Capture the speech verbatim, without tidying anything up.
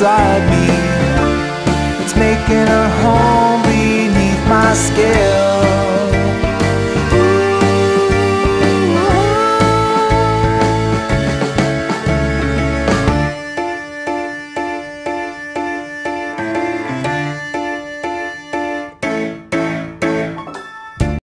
inside me. It's making a home beneath my scale.